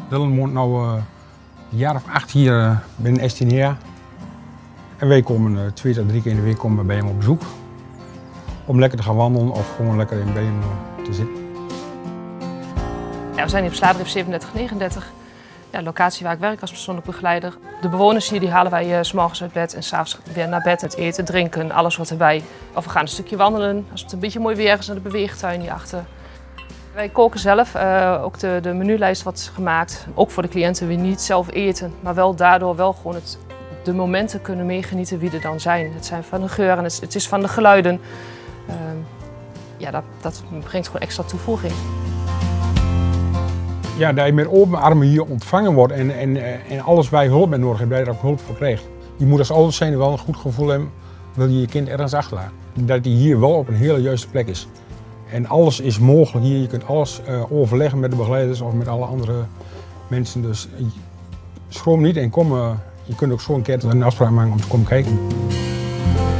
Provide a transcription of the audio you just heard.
Dylan woont nu een jaar of 8 hier binnen Estinia. En wij komen 2 tot 3 keer in de week komen we bij hem op bezoek. Om lekker te gaan wandelen of gewoon lekker in bij hem te zitten. Ja, we zijn hier op Sladeriep 3739. Ja, locatie waar ik werk als persoonlijk begeleider. De bewoners hier die halen wij 's morgens uit bed en 's avonds weer naar bed. Het eten, drinken, alles wat erbij. Of we gaan een stukje wandelen. Als het een beetje mooi weer is, naar de beweegtuin hierachter. Wij koken zelf. Ook de menulijst wordt gemaakt. Ook voor de cliënten die niet zelf eten. Maar wel daardoor wel gewoon de momenten kunnen meegenieten wie er dan zijn. Het zijn van de geuren, het is van de geluiden. Ja, dat brengt gewoon extra toevoeging. Ja, dat je met open armen hier ontvangen wordt en alles waar je hulp bij nodig hebt, dat je er ook hulp voor krijgt. Je moet als ouders zijn wel een goed gevoel hebben, wil je je kind ergens achterlaten. Dat hij hier wel op een hele juiste plek is. En alles is mogelijk hier, je kunt alles overleggen met de begeleiders of met alle andere mensen. Dus schroom niet en kom, je kunt ook zo een keer een afspraak maken om te komen kijken.